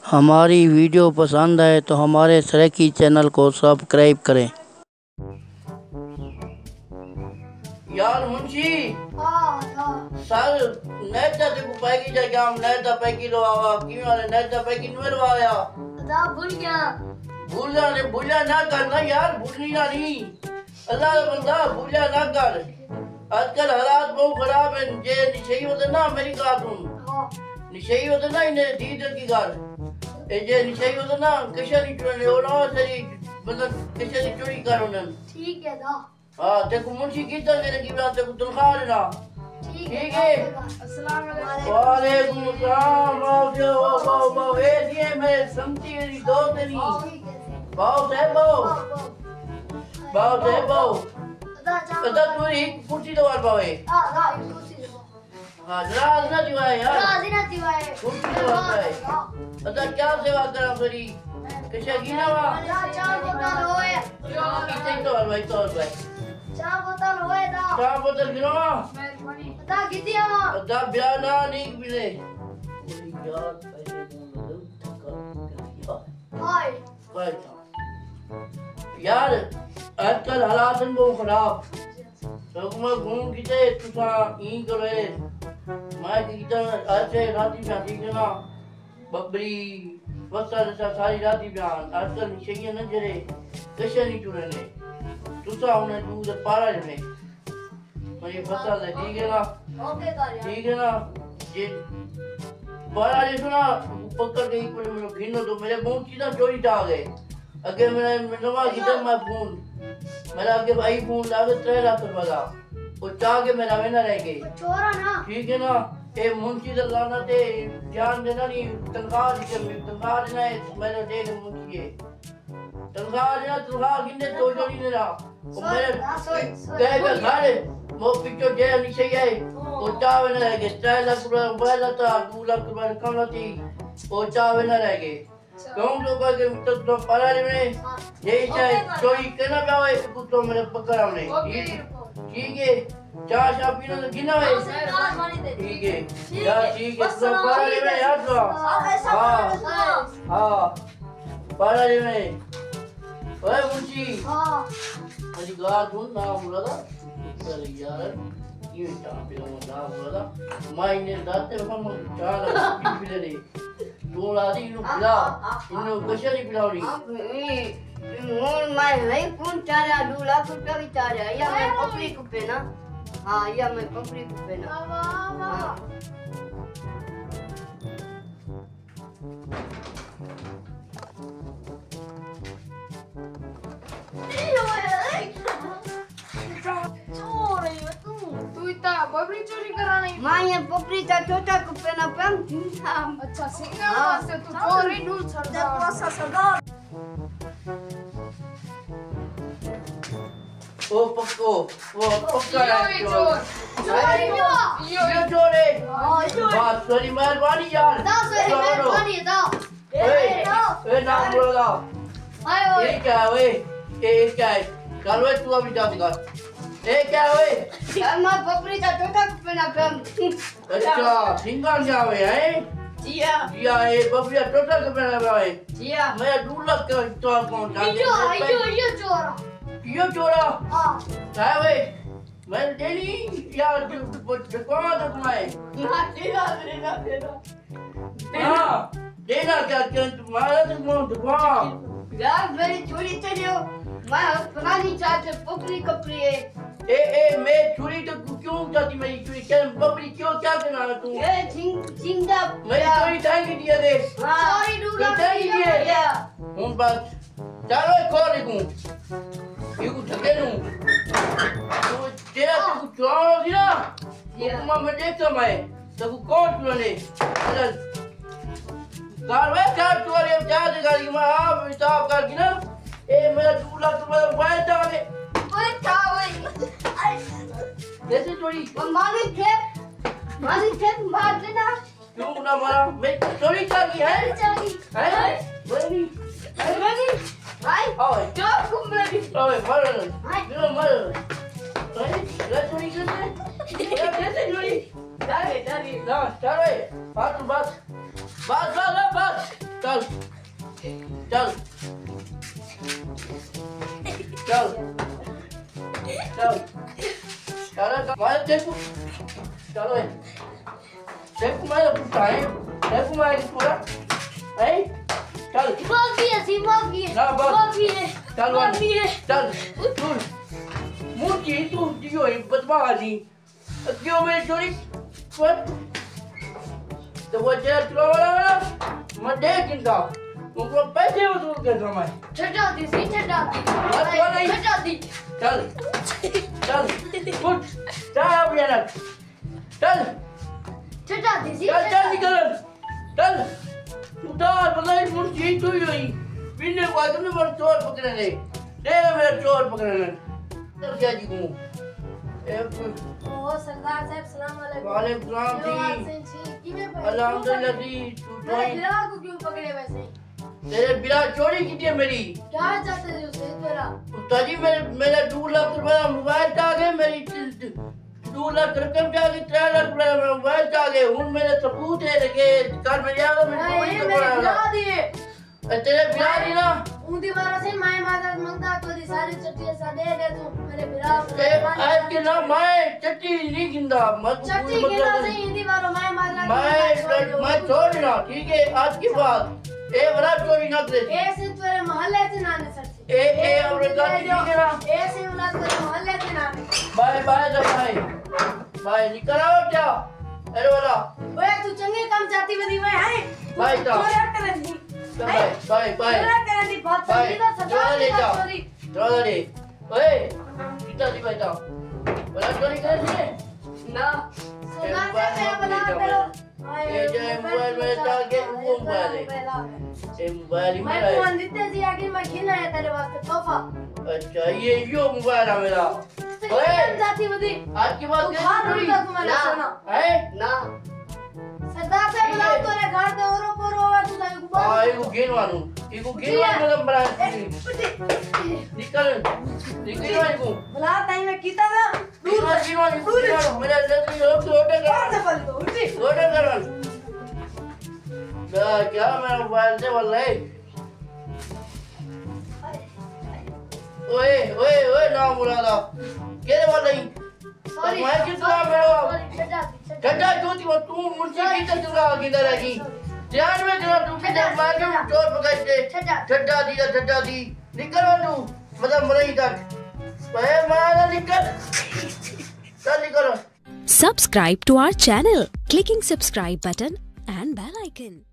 हमारी वीडियो पसंद आए तो हमारे सराइकी चैनल को सब्सक्राइब करें। यार मुंशी सर नेट दा ते पैकी जा गया नेट दा पैकी लो आवा की वाले नेट दा पैकी नु आया दा भूलिया ना करना यार भूलनी ना नहीं अल्लाह का बंदा भूलिया ना कर आजकल हालात बहुत खराब है जे निशई होते ना मेरी बात सुन निशई होते ना इन्हें दीद की गाल ए जे निशई होते ना किसे नहीं चुने हो ना सही मतलब किसे नहीं चोरी करो ना ठीक है दा हां देखो मुंशी किधर मेरे की बात देखो तनख्वाह लेना ठीक है अस्सलाम वालेकुम सलाम आओ ए दिए मैं समझी मेरी दोस्त नहीं बहुत है बहुत अदा तू एक कुर्सी दो बावे हां नाराज ना दिवाए यार नाराज ना दिवाए कुर्सी दो बावे अदा क्या सेवा करा मेरी कैसे गिना वा चार बोतल होए कितने तो भाई चार बोतल होए दा चार बोतल गिनो मेहरबानी दा कितनी आवा अदा ब्याह ना नहीं मिले यार पहले हाय यार आजकल हालात हैं बहुत खराब तो मैं घूम किते तुसा ई करे मैं किते ऐसे राती में ठीक है ना बबरी वसा सारी राती बयान आजकल निशे न जरे कैसे नहीं चुरने तुसा उन्हें दूध पारा जने मेरी फसल है ठीक है ना ओके कर यार ठीक है ना ये पारा जे सुना पकड़ के एक मिनट गिनो तो मेरे मुंह सीधा चोरी आ गए अगे मेरा नवा किधर मैं फोन मेरा आगे भाई फोन लागे 3 लाख रुपए का वो चाह के मेरा में ना रह गए चोरा ना ठीक है ना ए मुंशी दलाना ते ध्यान देना नहीं तनख्वाह देना है मेरे दे दे मुंशी ये तनख्वाह गिने तो जो नहीं देना वो मेरे कहेगा घर वो पिछो जे नहीं है वो चाह में ना रह गए 3 लाख रुपए मोबाइल था 2 लाख रुपए कम थी वो चाह में ना रह गए क्यों लोगों के तो परारे में यही चाहे चोरी करना पावे तो मेरे पकड़ा नहीं ठीक है चार शा पीना तो गिना है ठीक है यार ठीक है तो परारे में याद रहो हाँ परारे में ओए मुंशी मेरी गाल सुन ना बोला था चल यार ये चाह पीना ना बोला था मैं इन्हें दाते हम चार पी ले तू लादी नु पिला इन्हें कैसे नहीं पिलाओगी मैं नहीं कौन चारा 2 लाख रुपया भी चारा या मैं पपड़ी को पे ना हाँ या मैं पपड़ी को पे ना हाँ चोरी कराने मां ये पपड़ी का छोटा को पे ना पम अच्छा सिंगा वास्ते तू चोरी ढूंढ छड़ा पोसा सरदार ओ पक्को वो पक्का है यो चोर है बात सॉरी मेहरबानी यार दा सॉरी मेहरबानी दा ए ना बोला आयो ये क्या है ओए ये क्या है चल वे तू अभी जा दिखा ए क्या है ओए यार मैं पपड़ी का छोटा को पे ना पम अच्छा सिंगल जावे है जिया ये बबलिया टोटल के बना है जिया मैं 2 लाख का तो कौन जाते यो चोरा यो चोरा हां है वे मैं डेली यार कौन तो तुम्हारे ना देना हां देना क्या तुम्हारा तो कौन दुकान यार मेरी चोरी चलियो मैं पुरानी चाचे पपड़ी कपड़ी है ए मैं चोरी तो क्यों जाती मेरी चोरी क्या बबली क्यों क्या करना तू ए जिंदा मेरी चोरी टाइम दिया दे सॉरी तो टाइम दिया हूं बस चलो खोल दूं ये कुछ जगह नु तो तेरा तो चोर दिया ये मैं देखता मैं तो कौन सुने चल कारवे चार चोरी चार गाड़ी में आप हिसाब कर गिना ए मेरा 2 लाख रुपए मोबाइल था में ओए था ओए कैसे चोरी मालिक थे मार देना क्यों ना मारा मैं चोरी कर की है बनी भाई ओए जो घूमने ओए मर अरे ये चोरी कैसे ये कैसे चोरी डरे ना चलो बस चल चल चल चल चल मारे देखो चलो देखो मारे पुटाए देखो मारे पूरा ए चल माफी है सी माफी है ना बस माफी है चल माफी है चल तू मुझे तू दियो बदमाशी क्यों मेरी चोरी पर तो वो जेल चलो वाला मैं देख इनका उनको पैसे वसूल कर दूँ मैं छटा दी बस वो नहीं छटा दी चल चल उठ चाय अब ये ना चल छटा दी चल चल निकल चल उतार मतलब मुझे तू ही हुई पीने को तुमने मेरे चोर पकड़े नहीं तेरे मेरे चोर पकड़े नहीं चल क्या जी को ओ सरदार साहब सलाम अलैकुम वालेकुम सलाम जी अल्हम्दुलिल्लाह जी तू तो मेरा को क्यों पकड़े वैसे तेरे बिना चोरी की थी मेरी क्या चाहते थे उसे तेरा उस्ताद जी मेरे 2 लाख रुपए मोबाइल टा गए मेरी 2 लाख रकम टा गई 3 लाख रुपए मोबाइल टा गए हूं मेरे सबूत है लगे कर मेरे यार मैं कोई ये नहीं मेरे बोला बिला दिए तेरे बिना नहीं ना उनकी बारा से मैं मदद मांगता तो दी सारी चट्टी सा दे दे तू मेरे बिला आज के ना मैं चट्टी नहीं गिंदा मत चट्टी के ना से हिंदी बारो मैं मदद मैं छोड़ ना ठीक है आज की बात ए बड़ा चोरी ना करे ऐसे तेरे मोहल्ले से नाने सर ए औरत ठीक है ना ऐसे औलाद तेरे मोहल्ले से नाने बाय बाय बाय निकल आओ क्या अरे वाला ओए तू चंगे काम चाहती बदी मैं है बाय तो चोरी करे दी बाय चोरी करे दी बात चली तो सदा ले जाओ चोरी चलो दे ओए कितना दी भाई था बड़ा चोरी कर दिए ना सुना से मैं बना करो ये जो मोबाइल में था के वो मोबाइल है ये मोबाइल ही मैं मेरा फोन है देते जी आगे मैं खेलना है तेरे वास्ते तोहफा अच्छा ये यो मोबाइल है मेरा ओए जाती बदी आज की बात तू घर रुक जा तुम्हारे सुना है ना सरदार से बुला तोरे घर दे ओरो पोरो आवा तू जाई गुबा हां इको गिनवानु मतलब बड़ा निकल इको बुला ताई में कीता ना दूर गिनवानु मेरा जल्दी छोटे कर से बोल दो उठी छोटे कर क्या मेरा मोबाइल से वाला है ओए ओए ओए ना मुरादा केरे वाला ही सॉरी मैं कितना मेरा छटा ठंडा जोती वो तू मुझे की तो तुरा गिंदा रही ध्यान में जरा तू किधर मार के चोर पकड़ दे ठंडा दी निकल तू मतलब मरई तक ओए मारा निकल चल निकल Subscribe to our channel. Clicking subscribe button and bell icon.